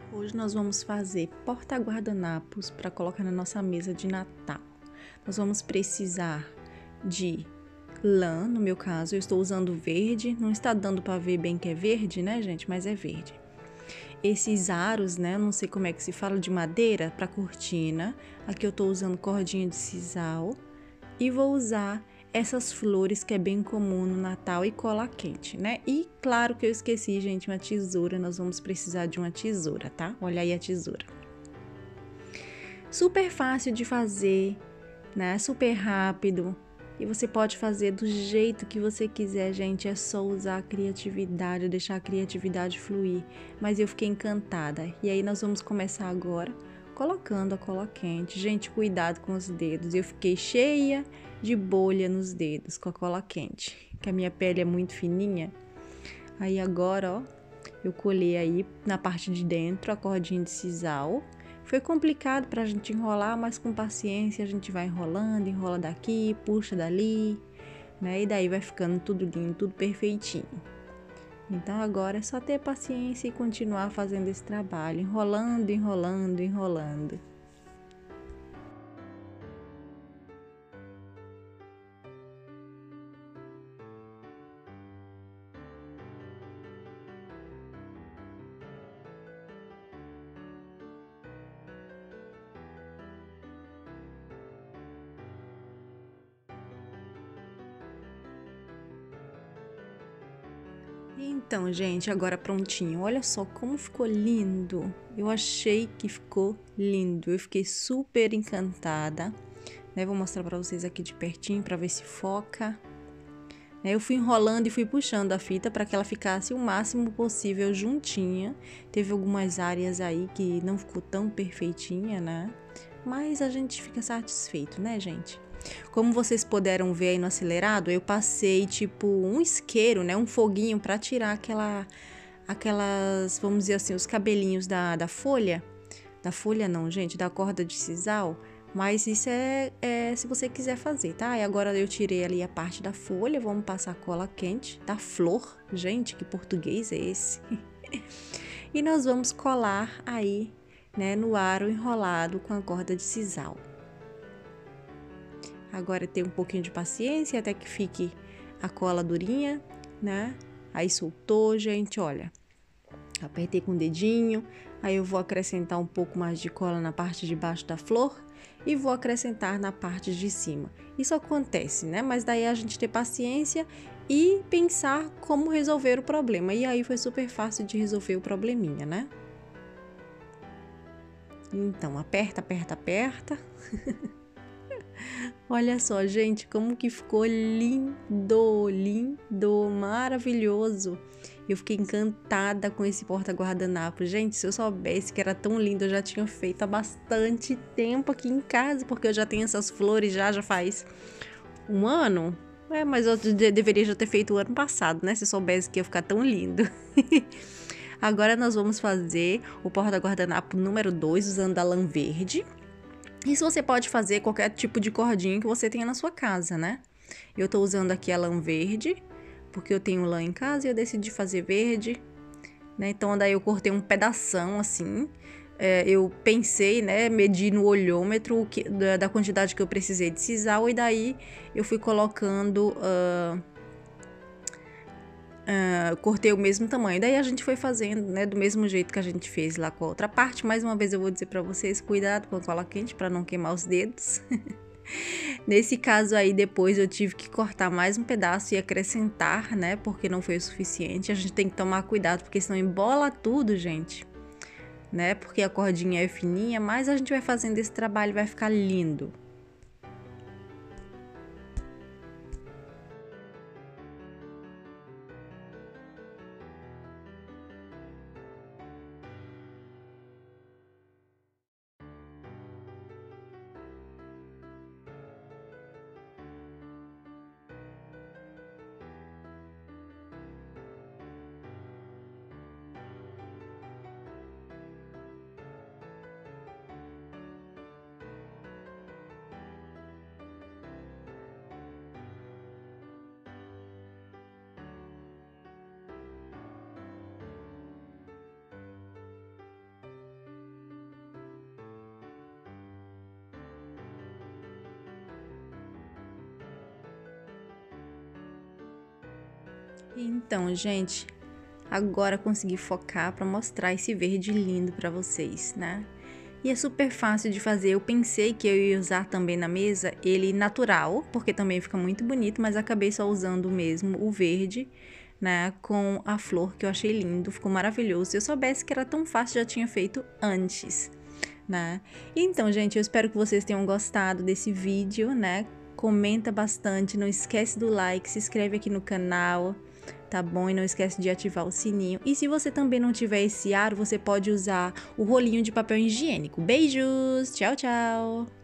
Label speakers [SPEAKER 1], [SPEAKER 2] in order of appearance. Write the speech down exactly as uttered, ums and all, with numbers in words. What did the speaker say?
[SPEAKER 1] Hoje nós vamos fazer porta-guardanapos para colocar na nossa mesa de Natal. Nós vamos precisar de lã, no meu caso, eu estou usando verde, não está dando para ver bem que é verde, né, gente? Mas é verde. Esses aros, né, não sei como é que se fala, de madeira para cortina. Aqui eu estou usando cordinha de sisal e vou usar essas flores que é bem comum no Natal e cola quente, né? E claro que eu esqueci, gente, uma tesoura, nós vamos precisar de uma tesoura, tá? Olha aí a tesoura. Super fácil de fazer, né? Super rápido. E você pode fazer do jeito que você quiser, gente. É só usar a criatividade, deixar a criatividade fluir. Mas eu fiquei encantada. E aí nós vamos começar agora colocando a cola quente. Gente, cuidado com os dedos. Eu fiquei cheia de bolha nos dedos com a cola quente, que a minha pele é muito fininha. Aí agora, ó, eu colei aí na parte de dentro a cordinha de sisal. Foi complicado pra gente enrolar, mas com paciência a gente vai enrolando, enrola daqui, puxa dali, né? E daí vai ficando tudo lindo, tudo perfeitinho. Então agora é só ter paciência e continuar fazendo esse trabalho, enrolando, enrolando, enrolando. Então, gente, agora prontinho. Olha só como ficou lindo. Eu achei que ficou lindo. Eu fiquei super encantada. Né? Vou mostrar para vocês aqui de pertinho para ver se foca. Eu fui enrolando e fui puxando a fita para que ela ficasse o máximo possível juntinha. Teve algumas áreas aí que não ficou tão perfeitinha, né? Mas a gente fica satisfeito, né, gente? Como vocês puderam ver aí no acelerado, eu passei tipo um isqueiro, né, um foguinho para tirar aquela, aquelas, vamos dizer assim, os cabelinhos da, da folha. Da folha não, gente, da corda de sisal. Mas isso é, é se você quiser fazer, tá? E agora eu tirei ali a parte da folha, vamos passar cola quente da flor. Gente, que português é esse? E nós vamos colar aí, né, no aro enrolado com a corda de sisal. Agora tem um pouquinho de paciência até que fique a cola durinha, né? Aí soltou, gente, olha. Apertei com o dedinho, aí eu vou acrescentar um pouco mais de cola na parte de baixo da flor e vou acrescentar na parte de cima. Isso acontece, né? Mas daí a gente ter paciência e pensar como resolver o problema. E aí foi super fácil de resolver o probleminha, né? Então, aperta, aperta, aperta. Olha só, gente, como que ficou lindo, lindo, maravilhoso. Eu fiquei encantada com esse porta-guardanapo. Gente, se eu soubesse que era tão lindo, eu já tinha feito há bastante tempo aqui em casa, porque eu já tenho essas flores já, já faz um ano. É, mas eu de- deveria já ter feito o ano passado, né? Se eu soubesse que ia ficar tão lindo. Agora nós vamos fazer o porta-guardanapo número dois usando a lã verde. Isso você pode fazer qualquer tipo de cordinha que você tenha na sua casa, né? Eu tô usando aqui a lã verde, porque eu tenho lã em casa e eu decidi fazer verde, né? Então daí eu cortei um pedação assim. É, eu pensei, né, medi no olhômetro que, da, da quantidade que eu precisei de sisal e daí eu fui colocando, uh, uh, cortei o mesmo tamanho. Daí a gente foi fazendo, né, do mesmo jeito que a gente fez lá com a outra parte. Mais uma vez eu vou dizer para vocês, cuidado com a cola quente para não queimar os dedos. Nesse caso aí, depois eu tive que cortar mais um pedaço e acrescentar, né? Porque não foi o suficiente. A gente tem que tomar cuidado, porque senão embola tudo, gente. Né? Porque a cordinha é fininha, mas a gente vai fazendo esse trabalho, vai ficar lindo. Então, gente, agora consegui focar para mostrar esse verde lindo para vocês, né? E é super fácil de fazer. Eu pensei que eu ia usar também na mesa ele natural, porque também fica muito bonito, mas acabei só usando mesmo o verde, né, com a flor, que eu achei lindo, ficou maravilhoso. Se eu soubesse que era tão fácil, já tinha feito antes, né? Então, gente, eu espero que vocês tenham gostado desse vídeo, né? Comenta bastante, não esquece do like, se inscreve aqui no canal, tá bom? E não esquece de ativar o sininho. E se você também não tiver esse aro, você pode usar o rolinho de papel higiênico. Beijos! Tchau, tchau!